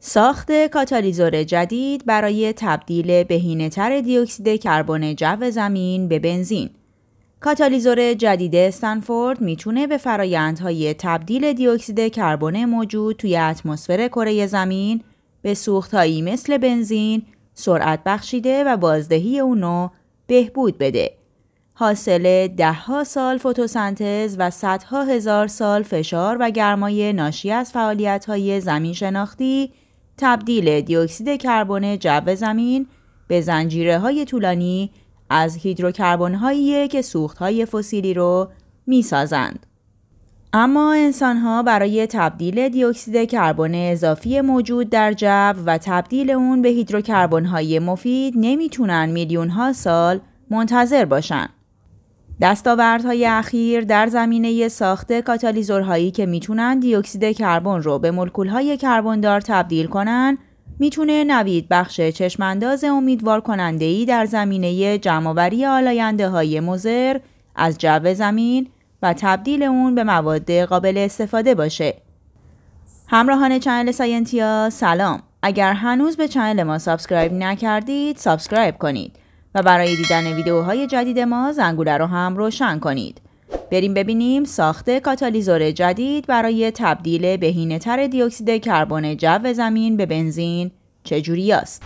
ساخت کاتالیزور جدید برای تبدیل بهینه‌تر دیوکسید کربن جو زمین به بنزین. کاتالیزور جدید استنفورد میتونه به فرآیندهای تبدیل دیوکسید کربن موجود توی اتمسفر کره زمین به سوختهایی مثل بنزین سرعت بخشیده و بازدهی اونو بهبود بده. حاصل ده‌ها سال فتوسنتز و صدها هزار سال فشار و گرمای ناشی از فعالیت‌های زمین شناختی، تبدیل دیوکسید کربن جو زمین به زنجیره‌های طولانی از هیدروکربن‌هایی که سوخت‌های فسیلی رو می‌سازند. اما انسان‌ها برای تبدیل دیوکسید کربن اضافی موجود در جو و تبدیل اون به هیدروکربن‌های مفید نمیتونن میلیون‌ها سال منتظر باشن. دستاوردهای اخیر در زمینه ساخت کاتالیزورهایی که میتونن دیوکسید کربن رو به مولکول‌های کربندار تبدیل کنن، میتونه نوید بخش چشمانداز امیدوار کننده‌ای در زمینه جمع‌آوری آلاینده‌های مضر از جو زمین و تبدیل اون به مواد قابل استفاده باشه. همراهان چنل ساینتیا سلام. اگر هنوز به چنل ما سابسکرایب نکردید، سابسکرایب کنید و برای دیدن ویدیوهای جدید ما زنگوله رو هم روشن کنید. بریم ببینیم ساخت کاتالیزور جدید برای تبدیل بهینه‌تر دیوکسید کربن جو زمین به بنزین چجوری است.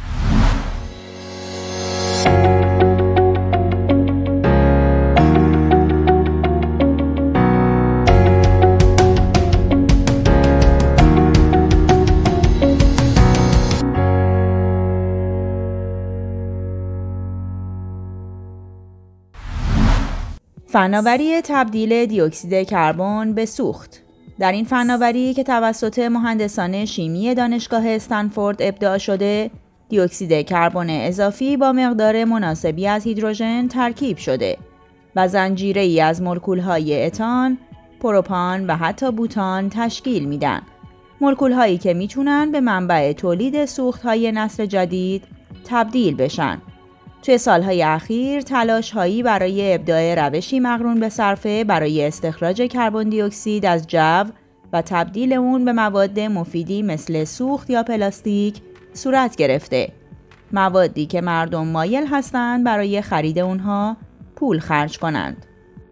فناوری تبدیل دیوکسید کربن به سوخت. در این فناوری که توسط مهندسان شیمی دانشگاه استنفورد ابداع شده، دیوکسید کربن اضافی با مقدار مناسبی از هیدروژن ترکیب شده و زنجیره‌ای از مولکول‌های اتان، پروپان و حتی بوتان تشکیل میدن. مولکول‌هایی که میتونن به منبع تولید سوخت‌های نسل جدید تبدیل بشن. توی سالهای اخیر تلاش‌هایی برای ابداع روشی مقرون به صرفه برای استخراج کربن دی اکسید از جو و تبدیل اون به مواد مفیدی مثل سوخت یا پلاستیک صورت گرفته. موادی که مردم مایل هستند برای خرید اونها پول خرج کنند.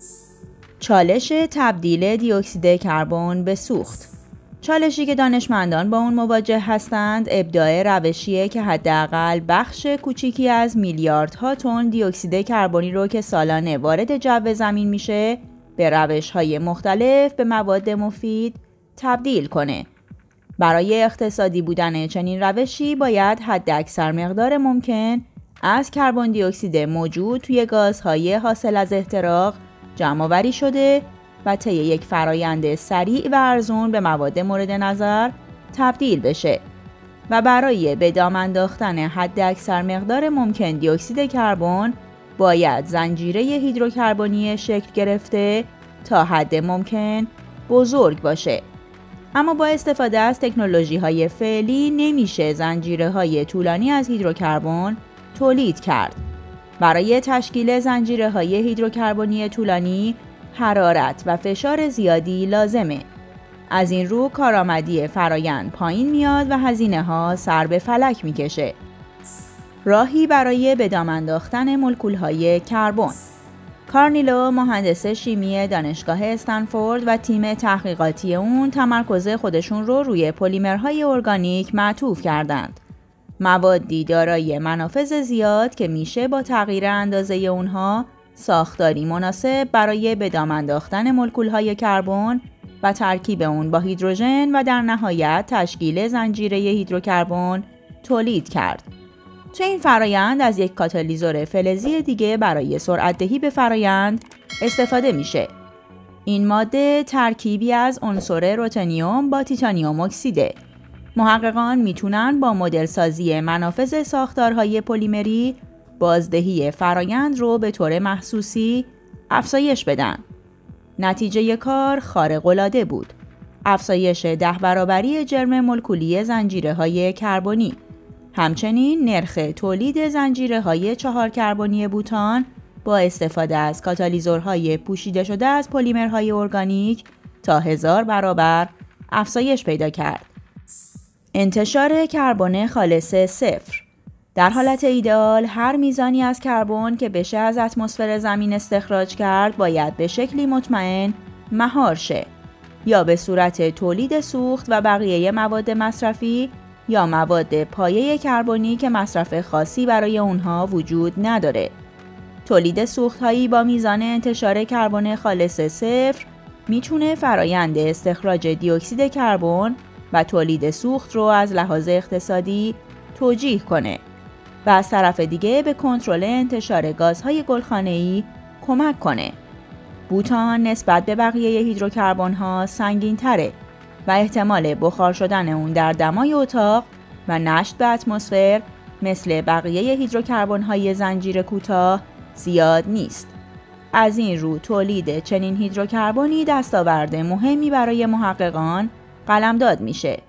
چالش تبدیل دی اکسید کربن به سوخت. چالشی که دانشمندان با اون مواجه هستند ابداع روشیه که حداقل بخش کوچیکی از میلیاردها تن دی اکسید کربنی رو که سالانه وارد جو زمین میشه به روش‌های مختلف به مواد مفید تبدیل کنه. برای اقتصادی بودن چنین روشی باید حداکثر مقدار ممکن از کربن دی اکسید موجود توی گازهای حاصل از احتراق جمع‌آوری شده و طی یک فرایند سریع و ارزون به مواد مورد نظر تبدیل بشه و برای به دام انداختن حداکثر مقدار ممکن دی اکسید کربن باید زنجیره هیدروکربنی شکل گرفته تا حد ممکن بزرگ باشه. اما با استفاده از تکنولوژی‌های فعلی نمیشه زنجیره‌های طولانی از هیدروکربن تولید کرد. برای تشکیل زنجیره‌های هیدروکربنی طولانی حرارت و فشار زیادی لازمه. از این رو کارآمدی فرایند پایین میاد و هزینه‌ها سر به فلک میکشه. راهی برای به دام انداختن مولکول‌های کربن. کارنیلو مهندس شیمی دانشگاه استنفورد و تیم تحقیقاتی اون تمرکز خودشون رو روی پلیمرهای ارگانیک معطوف کردند. موادی دارای منافذ زیاد که میشه با تغییر اندازه اونها ساختاری مناسب برای به دام انداختن مولکول‌های کربن و ترکیب اون با هیدروژن و در نهایت تشکیل زنجیره هیدروکربن تولید کرد. چه این فرایند از یک کاتالیزور فلزی دیگه برای سرعت دهی به فرایند استفاده میشه. این ماده ترکیبی از عنصر روتنیوم با تیتانیوم اکسیده. محققان میتونن با مدل سازی منافذ ساختارهای پلیمری بازدهی فرایند رو به طور محسوسی افزایش بدن. نتیجه کار خارق‌العاده بود. افزایش 10 برابری جرم مولکولی زنجیره‌های کربنی. همچنین نرخ تولید زنجیره‌های 4 کربنی بوتان با استفاده از کاتالیزورهای پوشیده شده از پلیمرهای ارگانیک تا 1000 برابر افزایش پیدا کرد. انتشار کربن خالص صفر. در حالت ایدئال هر میزانی از کربن که بشه از اتمسفر زمین استخراج کرد باید به شکلی مطمئن مهار شه، یا به صورت تولید سوخت و بقیه مواد مصرفی یا مواد پایه کربنی که مصرف خاصی برای اونها وجود نداره. تولید سوخت‌هایی با میزان انتشار کربن خالص صفر میتونه فرایند استخراج دی اکسید کربن و تولید سوخت رو از لحاظ اقتصادی توجیه کنه و از طرف دیگه به کنترل انتشار گازهای گلخانه‌ای کمک کنه. بوتان نسبت به بقیه هیدروکربن‌ها سنگین‌تره و احتمال بخار شدن اون در دمای اتاق و نشت به اتمسفر مثل بقیه هیدروکربن‌های زنجیر کوتاه زیاد نیست. از این رو تولید چنین هیدروکربنی دستاورد مهمی برای محققان قلمداد میشه.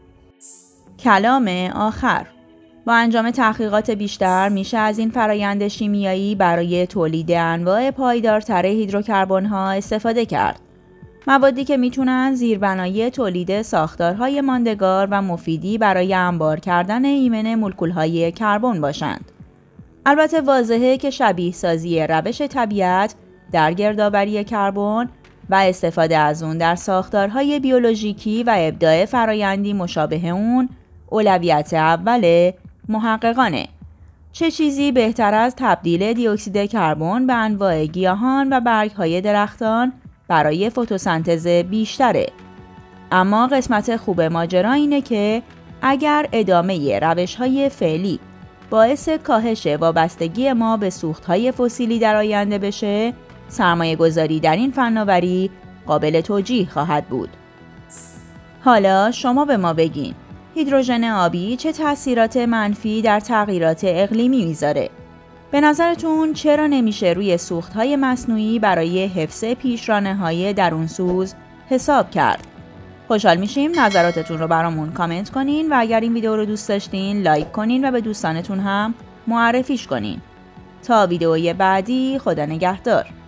کلام آخر: با انجام تحقیقات بیشتر میشه از این فرایند شیمیایی برای تولید انواع پایدارتر هیدروکربن‌ها استفاده کرد. موادی که میتونن زیربنای تولید ساختارهای ماندگار و مفیدی برای انبار کردن ایمن مولکول‌های کربن باشند. البته واضحه که شبیه سازی روش طبیعت در گردآوری کربن و استفاده از اون در ساختارهای بیولوژیکی و ابداع فرایندی مشابه اون اولویت اول محققانه. چه چیزی بهتر از تبدیل دی اکسید کربن به انواع گیاهان و برگ‌های درختان برای فتوسنتز بیشتره. اما قسمت خوب ماجرا اینه که اگر ادامه روش‌های فعلی باعث کاهش وابستگی ما به سوخت‌های فسیلی در آینده بشه، سرمایه گذاری در این فناوری قابل توجیه خواهد بود. حالا شما به ما بگین هیدروژن آبی چه تأثیرات منفی در تغییرات اقلیمی میذاره؟ به نظرتون چرا نمیشه روی سوخت‌های مصنوعی برای حفظ پیشرانه‌های درونسوز حساب کرد؟ خوشحال میشیم نظراتتون رو برامون کامنت کنین و اگر این ویدیو رو دوست داشتین لایک کنین و به دوستانتون هم معرفیش کنین. تا ویدیوی بعدی، خدا نگهدار.